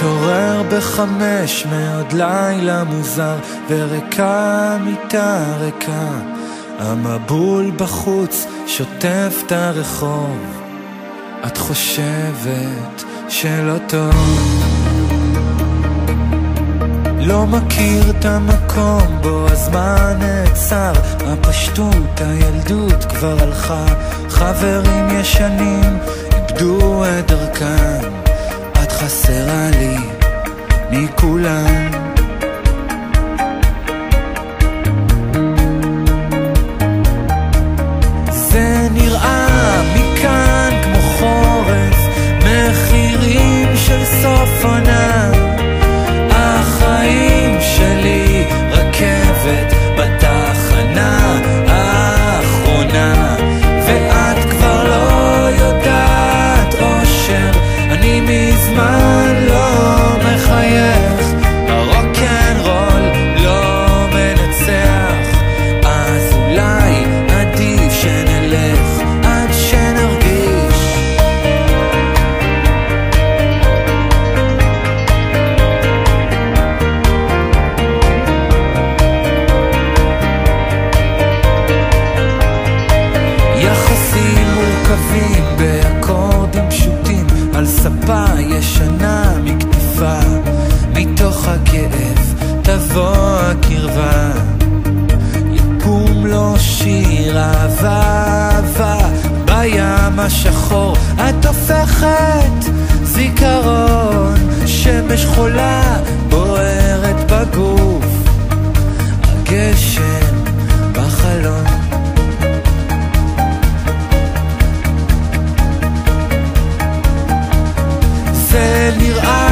מתעורר ב5 מעוד לילה מוזר, וריקה מיטה ריקה, המבול בחוץ שוטף את הרחוב. את חושבת שלא טוב, לא מכיר את המקום בו הזמן נעצר, הפשטות, הילדות כבר הלכה, חברים ישנים איבדו את דרכם, את חסרה לי מכולם. זה נראה מכאן כמו חורף, מחירים של סוף עונה, החיים שלי רכבת בתחנה האחרונה, ואת כבר לא יודעת אושר, אני מזמן לא מחייך, הרוק'נ'רול לא מנצח, אז אולי עדיף שנלך עד שנרגיש. יחסים מורכבים באקורדים פשוטים על ספה ישנה מכתיפה, מתוך הכאב תבוא הקרבה, יקום לו שיר אהבה בים השחור, את הופכת זיכרון, שמש חולה בוערת בגוף, הגשם בחלון. זה נראה